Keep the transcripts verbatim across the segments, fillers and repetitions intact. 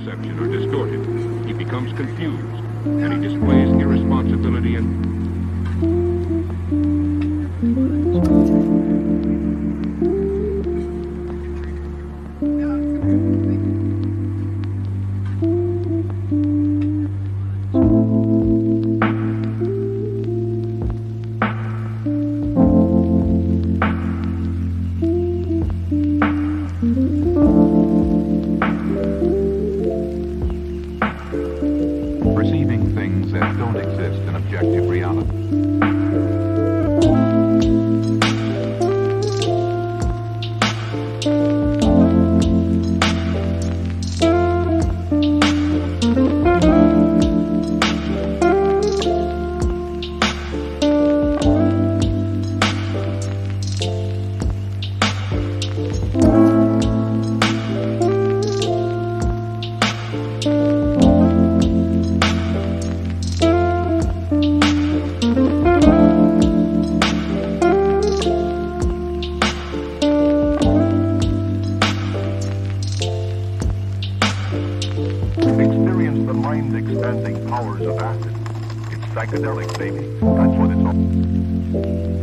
perception are distorted. He becomes confused, and he displays irresponsibility and... Perceiving things that don't exist in objective reality. Experience the mind-expanding powers of acid. It's psychedelic, baby. That's what it's all.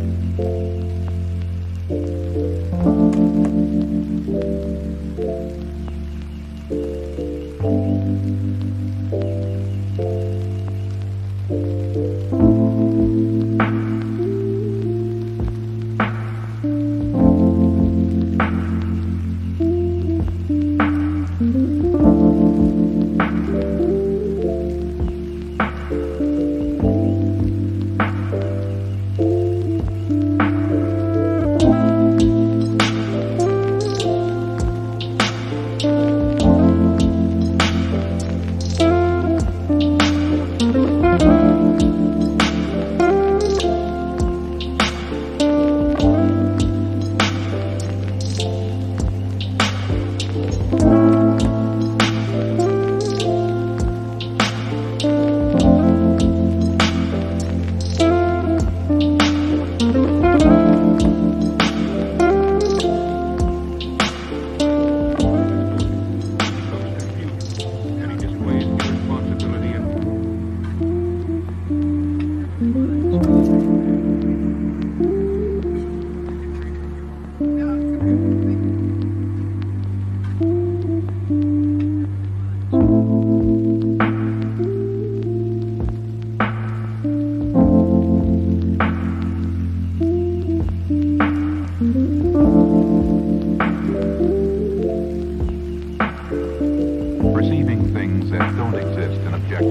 Perceiving things that don't exist in objective